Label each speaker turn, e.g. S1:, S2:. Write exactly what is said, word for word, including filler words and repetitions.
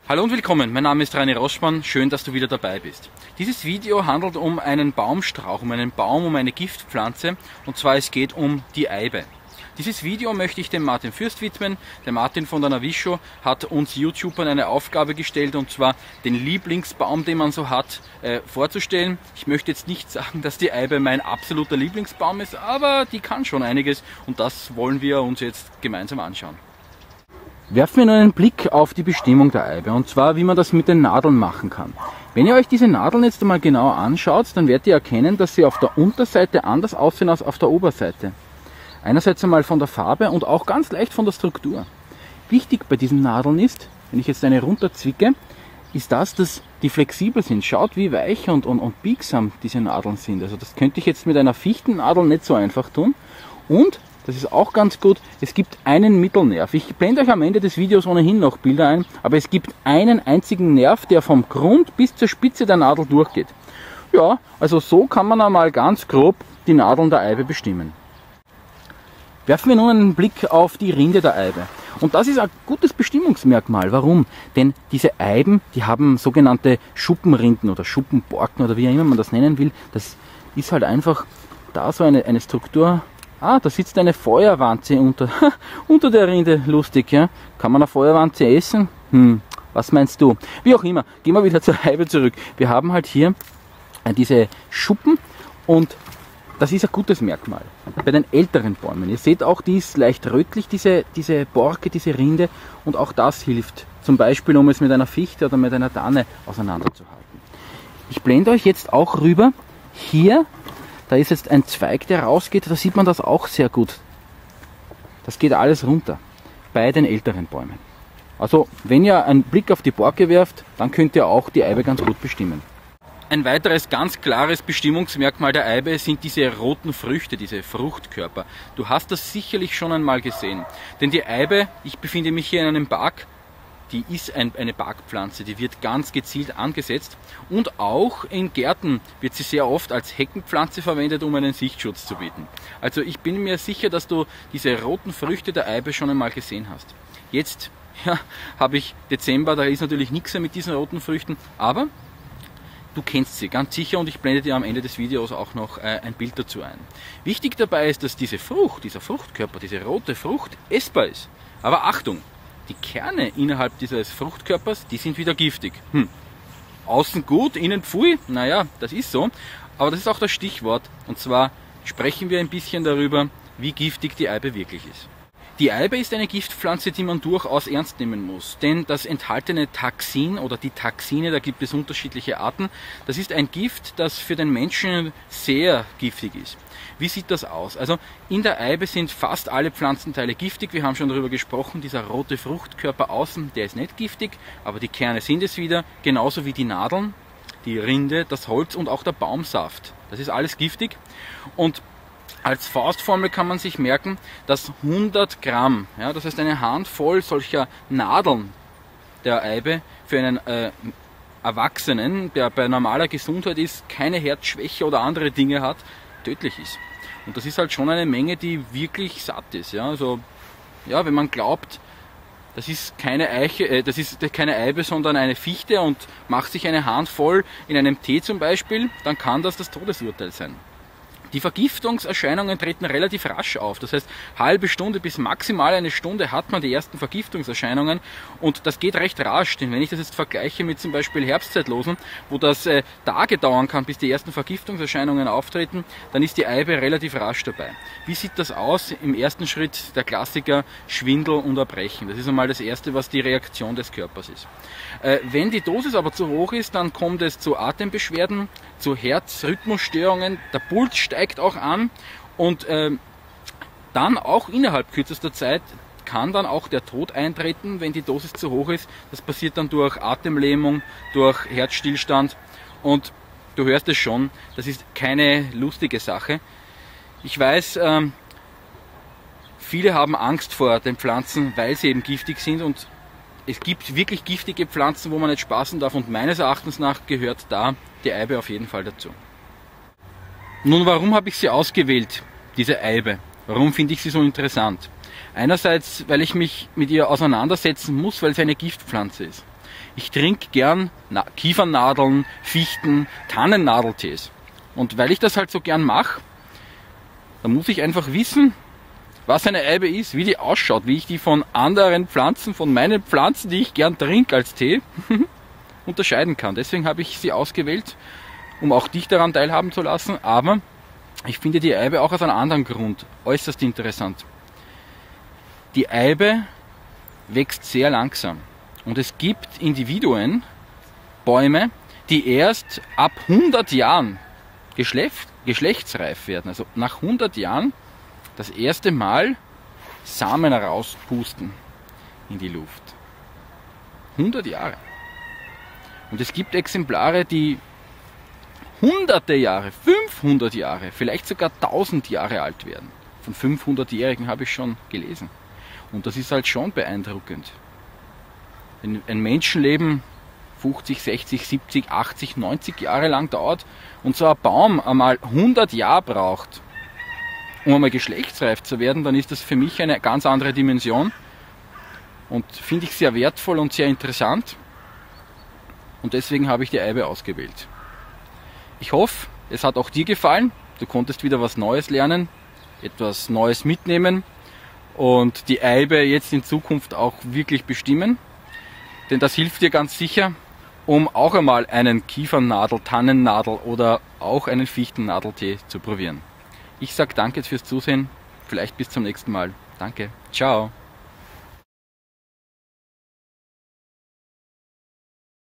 S1: Hallo und willkommen, mein Name ist Reini Roschmann, schön, dass du wieder dabei bist. Dieses Video handelt um einen Baumstrauch, um einen Baum, um eine Giftpflanze, und zwar es geht um die Eibe. Dieses Video möchte ich dem Martin Fürst widmen. Der Martin von der Navisho hat uns YouTubern eine Aufgabe gestellt, und zwar den Lieblingsbaum, den man so hat, äh, vorzustellen. Ich möchte jetzt nicht sagen, dass die Eibe mein absoluter Lieblingsbaum ist, aber die kann schon einiges, und das wollen wir uns jetzt gemeinsam anschauen. Werfen wir nur einen Blick auf die Bestimmung der Eibe, und zwar wie man das mit den Nadeln machen kann. Wenn ihr euch diese Nadeln jetzt einmal genau anschaut, dann werdet ihr erkennen, dass sie auf der Unterseite anders aussehen als auf der Oberseite. Einerseits einmal von der Farbe und auch ganz leicht von der Struktur. Wichtig bei diesen Nadeln ist, wenn ich jetzt eine runterzwicke, ist das, dass die flexibel sind. Schaut, wie weich und, und, und biegsam diese Nadeln sind. Also das könnte ich jetzt mit einer Fichtennadel nicht so einfach tun. Und das ist auch ganz gut, es gibt einen Mittelnerv. Ich blende euch am Ende des Videos ohnehin noch Bilder ein, aber es gibt einen einzigen Nerv, der vom Grund bis zur Spitze der Nadel durchgeht. Ja, also so kann man einmal ganz grob die Nadeln der Eibe bestimmen. Werfen wir nun einen Blick auf die Rinde der Eibe. Und das ist ein gutes Bestimmungsmerkmal. Warum? Denn diese Eiben, die haben sogenannte Schuppenrinden oder Schuppenborken oder wie auch immer man das nennen will. Das ist halt einfach da so eine, eine Struktur. Ah, da sitzt eine Feuerwanze unter, unter der Rinde. Lustig, ja? Kann man eine Feuerwanze essen? Hm, was meinst du? Wie auch immer, gehen wir wieder zur Eibe zurück. Wir haben halt hier diese Schuppen, und das ist ein gutes Merkmal bei den älteren Bäumen. Ihr seht auch, die ist leicht rötlich, diese, diese Borke, diese Rinde, und auch das hilft. Zum Beispiel, um es mit einer Fichte oder mit einer Tanne auseinanderzuhalten. Ich blende euch jetzt auch rüber. Hier, da ist jetzt ein Zweig, der rausgeht, da sieht man das auch sehr gut. Das geht alles runter bei den älteren Bäumen. Also, wenn ihr einen Blick auf die Borke werft, dann könnt ihr auch die Eibe ganz gut bestimmen. Ein weiteres ganz klares Bestimmungsmerkmal der Eibe sind diese roten Früchte, diese Fruchtkörper. Du hast das sicherlich schon einmal gesehen. Denn die Eibe, ich befinde mich hier in einem Park, die ist ein, eine Parkpflanze, die wird ganz gezielt angesetzt, und auch in Gärten wird sie sehr oft als Heckenpflanze verwendet, um einen Sichtschutz zu bieten. Also ich bin mir sicher, dass du diese roten Früchte der Eibe schon einmal gesehen hast. Jetzt ja, habe ich Dezember, da ist natürlich nichts mehr mit diesen roten Früchten, aber du kennst sie ganz sicher, und ich blende dir am Ende des Videos auch noch äh, ein Bild dazu ein. Wichtig dabei ist, dass diese Frucht, dieser Fruchtkörper, diese rote Frucht essbar ist. Aber Achtung, die Kerne innerhalb dieses Fruchtkörpers, die sind wieder giftig. Hm. Außen gut, innen pfui, naja, das ist so. Aber das ist auch das Stichwort, und zwar sprechen wir ein bisschen darüber, wie giftig die Eibe wirklich ist. Die Eibe ist eine Giftpflanze, die man durchaus ernst nehmen muss, denn das enthaltene Taxin oder die Taxine, da gibt es unterschiedliche Arten, das ist ein Gift, das für den Menschen sehr giftig ist. Wie sieht das aus? Also in der Eibe sind fast alle Pflanzenteile giftig, wir haben schon darüber gesprochen, dieser rote Fruchtkörper außen, der ist nicht giftig, aber die Kerne sind es wieder, genauso wie die Nadeln, die Rinde, das Holz und auch der Baumsaft. Das ist alles giftig, und als Faustformel kann man sich merken, dass hundert Gramm, ja, das heißt eine Handvoll solcher Nadeln der Eibe für einen äh, Erwachsenen, der bei normaler Gesundheit ist, keine Herzschwäche oder andere Dinge hat, tödlich ist. Und das ist halt schon eine Menge, die wirklich satt ist. Ja, also, ja, wenn man glaubt, das ist keine Eiche, äh, das ist keine Eibe, sondern eine Fichte, und macht sich eine Handvoll in einem Tee zum Beispiel, dann kann das das Todesurteil sein. Die Vergiftungserscheinungen treten relativ rasch auf. Das heißt, halbe Stunde bis maximal eine Stunde hat man die ersten Vergiftungserscheinungen, und das geht recht rasch. Denn wenn ich das jetzt vergleiche mit zum Beispiel Herbstzeitlosen, wo das äh, Tage dauern kann, bis die ersten Vergiftungserscheinungen auftreten, dann ist die Eibe relativ rasch dabei. Wie sieht das aus? Im ersten Schritt der Klassiker Schwindel und Erbrechen. Das ist einmal das Erste, was die Reaktion des Körpers ist. Äh, wenn die Dosis aber zu hoch ist, dann kommt es zu Atembeschwerden, zu Herzrhythmusstörungen, der Puls steigt auch an, und äh, dann auch innerhalb kürzester Zeit kann dann auch der Tod eintreten, wenn die Dosis zu hoch ist. Das passiert dann durch Atemlähmung, durch Herzstillstand, und du hörst es schon, das ist keine lustige Sache. Ich weiß, ähm, viele haben Angst vor den Pflanzen, weil sie eben giftig sind, und es gibt wirklich giftige Pflanzen, wo man nicht spaßen darf, und meines Erachtens nach gehört da die Eibe auf jeden Fall dazu. Nun, warum habe ich sie ausgewählt, diese Eibe? Warum finde ich sie so interessant? Einerseits, weil ich mich mit ihr auseinandersetzen muss, weil sie eine Giftpflanze ist. Ich trinke gern Na Kiefernadeln, Fichten, Tannennadeltees. Und weil ich das halt so gern mache, dann muss ich einfach wissen, was eine Eibe ist, wie die ausschaut, wie ich die von anderen Pflanzen, von meinen Pflanzen, die ich gern trinke als Tee, unterscheiden kann. Deswegen habe ich sie ausgewählt, um auch dich daran teilhaben zu lassen. Aber ich finde die Eibe auch aus einem anderen Grund äußerst interessant. Die Eibe wächst sehr langsam. Und es gibt Individuen, Bäume, die erst ab hundert Jahren Geschlecht, geschlechtsreif werden. Also nach hundert Jahren das erste Mal Samen rauspusten in die Luft. hundert Jahre. Und es gibt Exemplare, die hunderte Jahre, fünfhundert Jahre, vielleicht sogar tausend Jahre alt werden. Von fünfhundertjährigen habe ich schon gelesen. Und das ist halt schon beeindruckend. Wenn ein Menschenleben fünfzig, sechzig, siebzig, achtzig, neunzig Jahre lang dauert und so ein Baum einmal hundert Jahre braucht, um einmal geschlechtsreif zu werden, dann ist das für mich eine ganz andere Dimension und finde ich sehr wertvoll und sehr interessant. Und deswegen habe ich die Eibe ausgewählt. Ich hoffe, es hat auch dir gefallen. Du konntest wieder was Neues lernen, etwas Neues mitnehmen und die Eibe jetzt in Zukunft auch wirklich bestimmen. Denn das hilft dir ganz sicher, um auch einmal einen Kiefernadel, Tannennadel oder auch einen Fichtennadeltee zu probieren. Ich sage danke fürs Zusehen, vielleicht bis zum nächsten Mal. Danke, ciao.